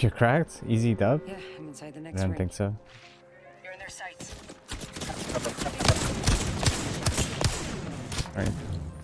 You're cracked? Easy dub? Yeah, I'm inside the I next don't ring. think so. You're in their sights. Right.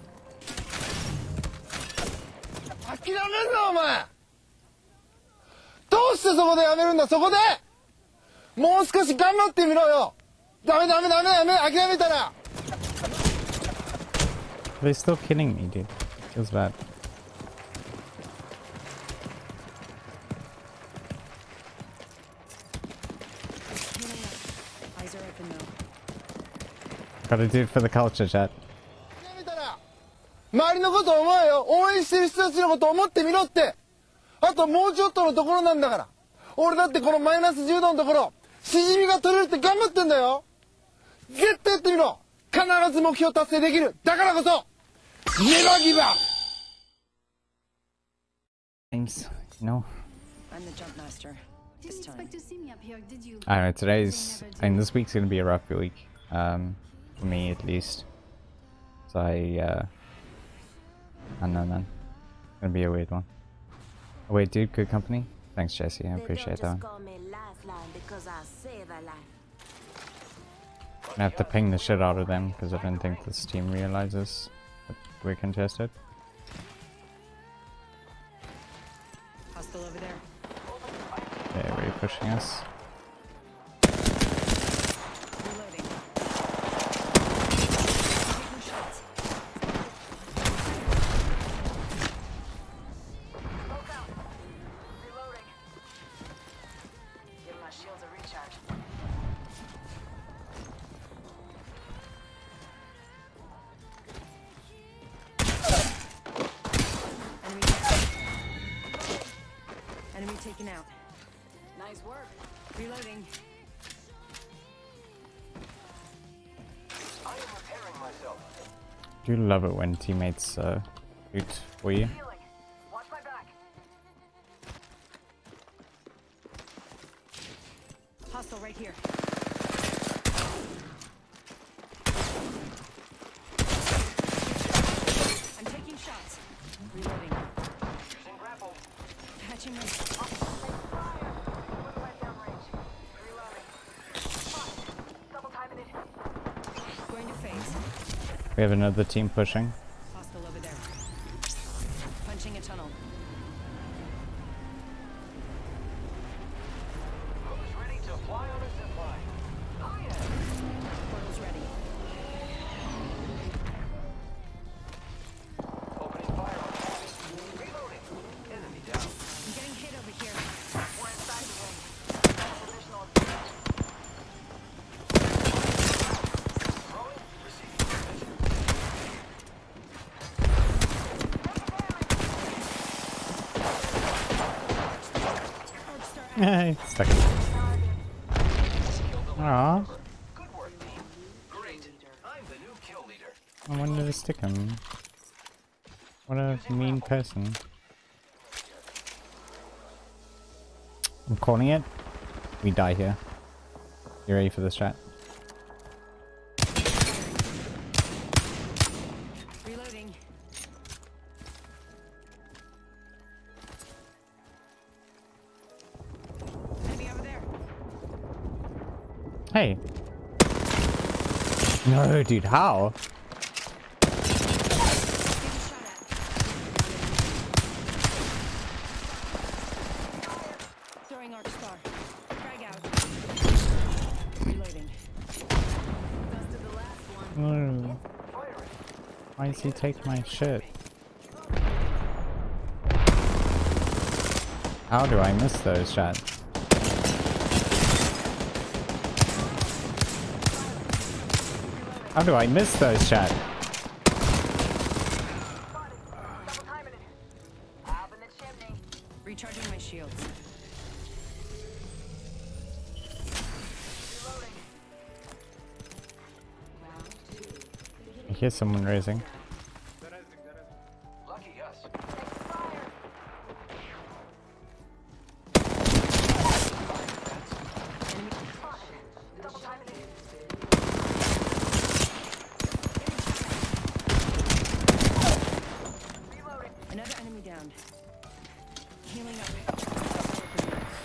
諦めんなお前どうしてそこでやめるんだそこでもう少し頑張ってみろよダメダメダメダメ諦めたら They're still killing me, dude. Feels bad. Eyes are open though. Gotta do it for the culture, chat. 諦めたら周りのこと思えよ応援してる人たちのこと思ってみろってあともうちょっとのところなんだから俺だってこのマイナス10度のところしじみが取れるって頑張ってんだよ絶対やってみろ必ず目標達成できるだからこそNever give up! Thanks, you know. I'm the jump master. This time. I don't know, today's... I mean, this week's gonna be a rough week. For me, at least. So I don't know, man. It's gonna be a weird one. Oh, wait, dude, good company? Thanks, Jesse. I appreciate that one. I'm gonna have to ping the shit out of them, because I don't think this team realizes that we're contested. Hostile over there. Yeah, really pushing us. Reloading. Taking shots. Smoke out. Reloading. Give my shields a recharge. Enemy taken out. Nice work. Reloading. I am repairing myself. Do you love it when teammates shoot for you? Healing. Watch my back. Hostile right here. I'm taking shots. Reloading. Using grapple. Patching my... Going to phase. We have another team pushing. Hostile over there. Punching a tunnel. Who's ready to fly on a zip line? Oh yeah. Portal's ready. Opening fire on target. Reloading. Enemy down. I'm getting hit over here. We're inside the ring. Positional advantage. Throwing. Receiving position. Stuck. Aww. Good work, team. Great. I'm the new kill leader. I wanted to stick him. What a mean person. I'm calling it. We die here. You ready for this chat? Reloading. Enemy over there. Hey. No, dude, how? Getting shot at. Throwing arc star. Frag out. Reloading. Dusted the last one. No. Why does he take my shit? How do I miss those shots? How do I miss those shots? Recharging my shields. I hear someone raising. Lucky us. Another enemy down. Healing up.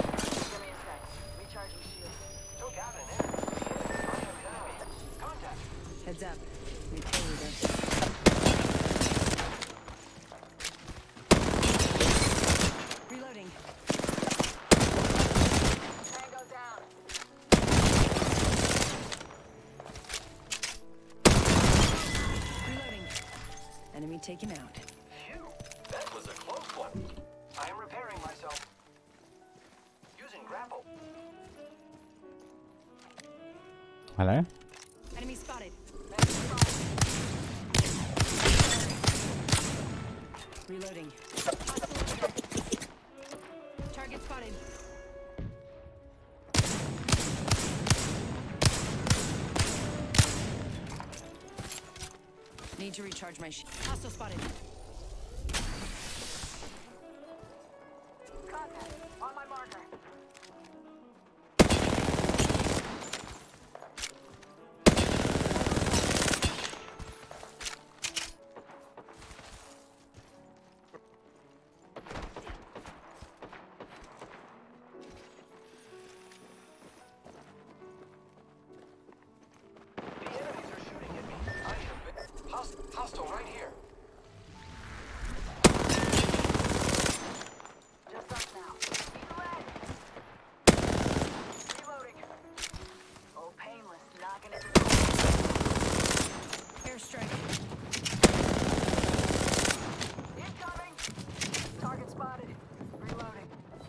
Enemy taken out. Phew, that was a close one. I am repairing myself. Using grapple. Hello? Enemy spotted. Reloading. Target spotted. Need to recharge my hostile spotted. Contact on my marker. The enemies are shooting at me. I have been hostile right here. Just up now. Reloading. Oh, painless. Knocking it. Airstrike. Incoming. Target spotted. Reloading.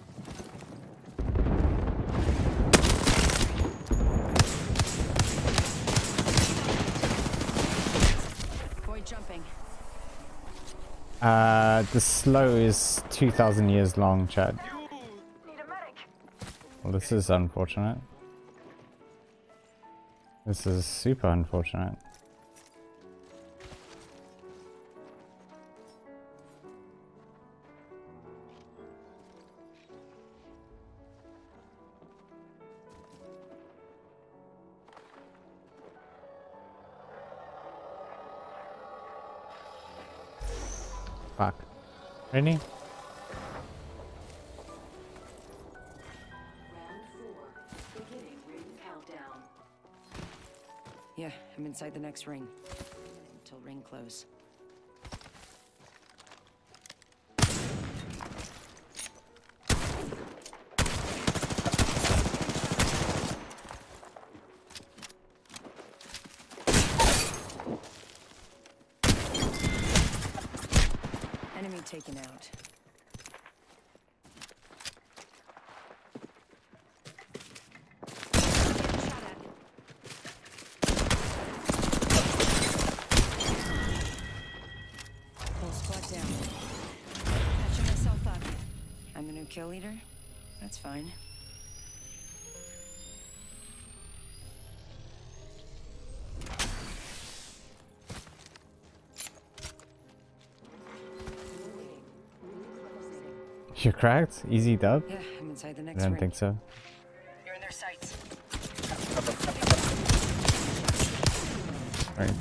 Void jumping. The slow is 2,000 years long, Chad. Need a medic. Well, this is unfortunate. This is super unfortunate. Fuck. Really? Round 4. Beginning ring countdown. Yeah, I'm inside the next ring. Until ring close. Enemy taken out. Getting shot at. Full squad down. Patching myself up. I'm the new kill leader? That's fine. You're cracked? Easy dub? Yeah, I'm inside the I next don't ring. think so. You're in their sights. Right.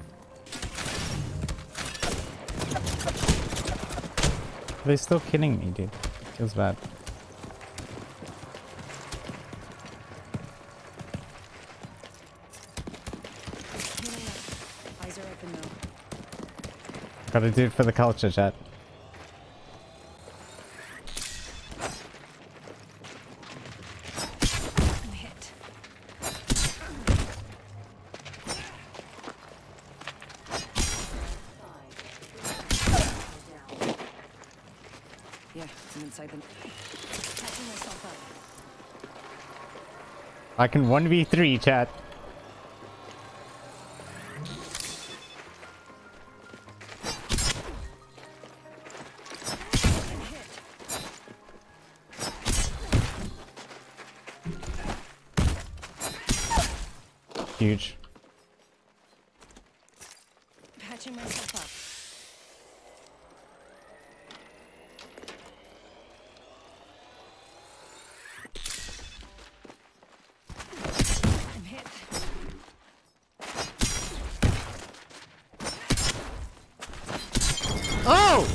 They're still killing me, dude. Feels bad. Healing up. Eyes are open though. Gotta do it for the culture, chat. I'm hit. Yeah, I'm inside the... Patching myself up. I can 1v3, chat. I'm hit. Huge. Patching myself up. I'm hit. Oh!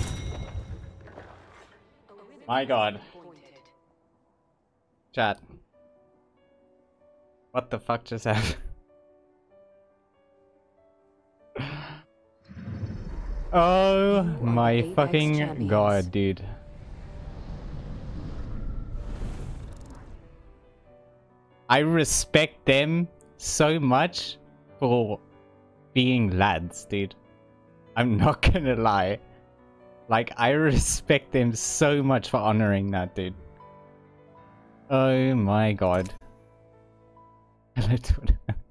My god. Chat. What the fuck just happened? Oh my Apex fucking champions. god, dude. I respect them so much for being lads, dude. I'm not gonna lie. Like, I respect them so much for honoring that, dude. Oh my god. Hello, Twitter.